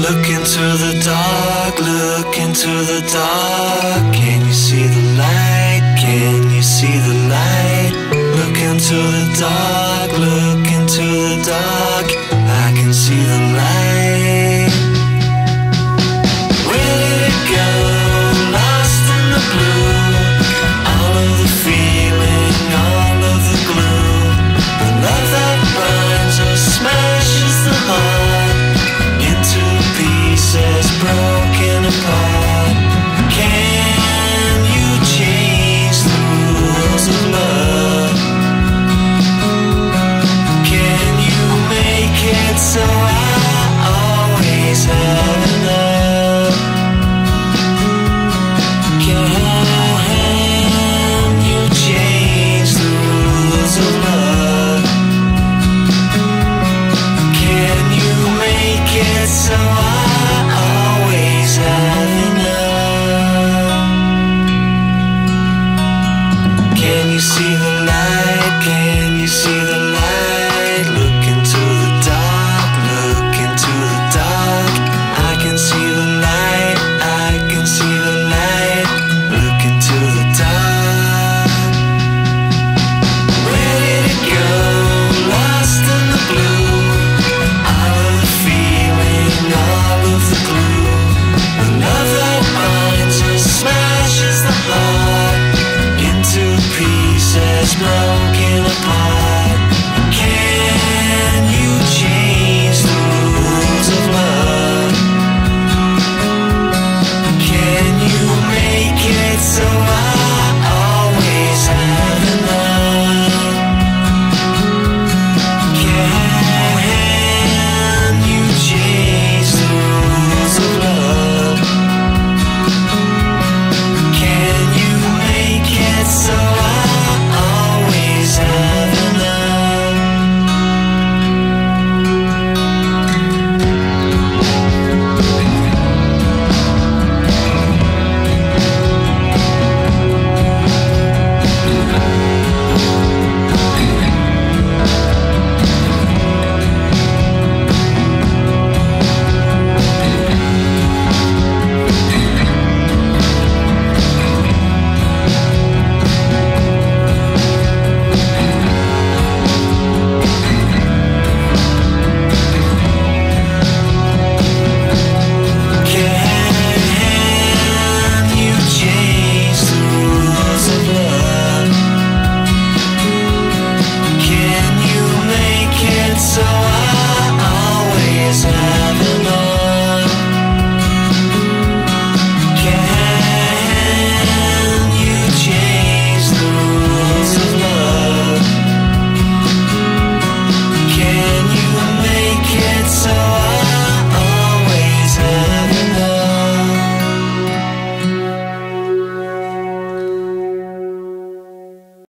Look into the dark, look into the dark. Can you see the light? Can you see the light? Look into the dark, look into the dark. I can see the light. Where did it go? Lost in the blue. All of the feeling, all of the glue. The love that binds us smashes the heart into pieces, broken apart. Can you change the rules of love? Can you make it so I always have enough? Can you change the rules of love? Can you make it so I